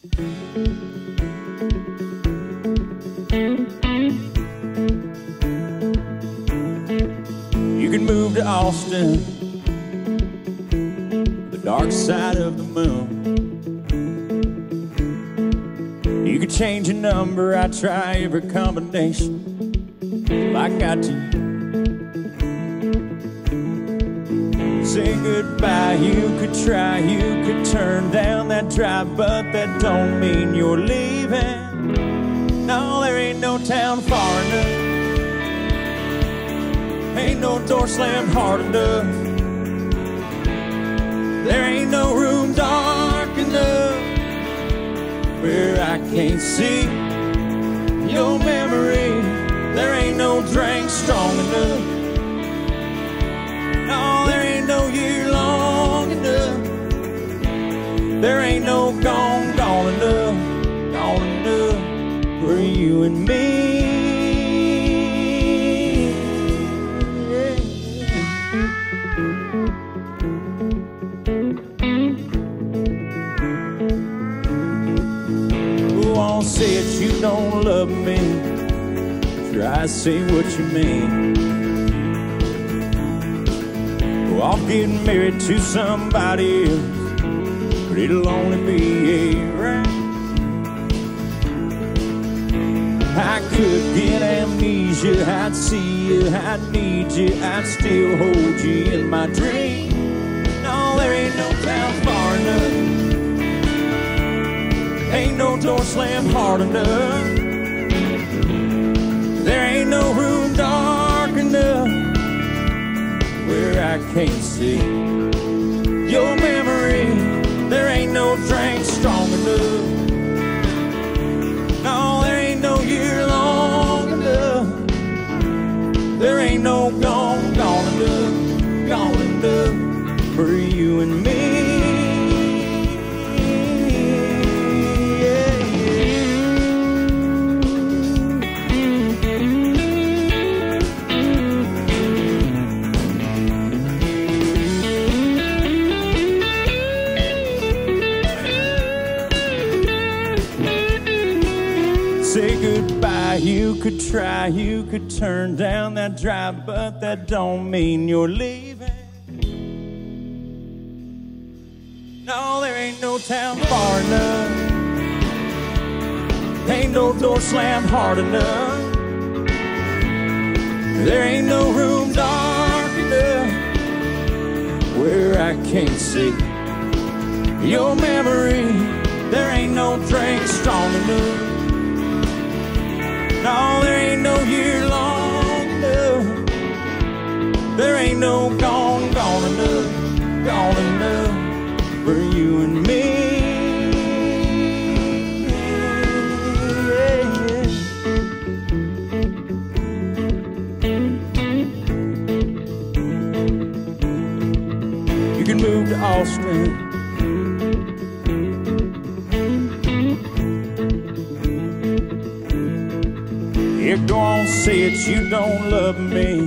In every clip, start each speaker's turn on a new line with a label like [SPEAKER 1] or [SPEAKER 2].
[SPEAKER 1] You can move to Austin, the dark side of the moon. You could change your number, I'd try every combination till I got to you. Say goodbye, you could try, you could turn down that drive, but that don't mean you're leaving. No, there ain't no town far enough, ain't no door slammed hard enough, there ain't no room dark enough where I can't see your memory. There ain't no drink strong enough, no, there ain't no year long enough, there ain't no gone enough for you and me. Go on, say it, you don't love me, try to say what you mean. Go off getting married to somebody else, but it'll only be a right. I could get amnesia, I'd see you, I'd need you, I'd still hold you in my dream. No, there ain't no town far enough, ain't no door slammed hard enough, there ain't no room dark enough where I can't see your memory. There ain't no drink strong enough, no, there ain't no year long enough, there ain't no gone enough for you and me. Say goodbye, you could try, you could turn down that drive, but that don't mean you're leaving. No, there ain't no town far enough, ain't no door slammed hard enough, there ain't no room dark enough where I can't see your memory. There ain't no drink strong enough, no, there ain't no year long enough, there ain't no gone enough for you and me. You can move to Austin, yeah, go on, say it, you don't love me.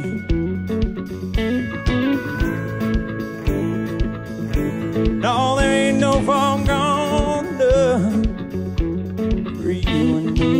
[SPEAKER 1] No, there ain't no far gone enough for you and me.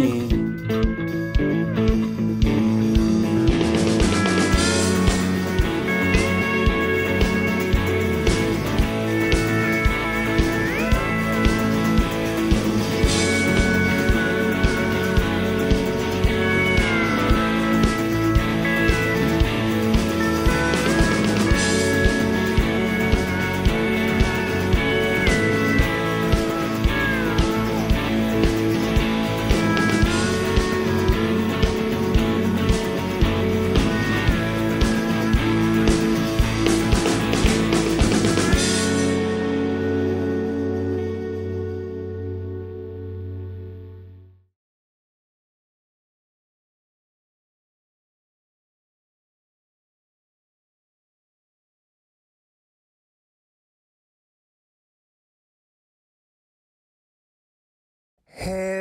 [SPEAKER 2] Hey.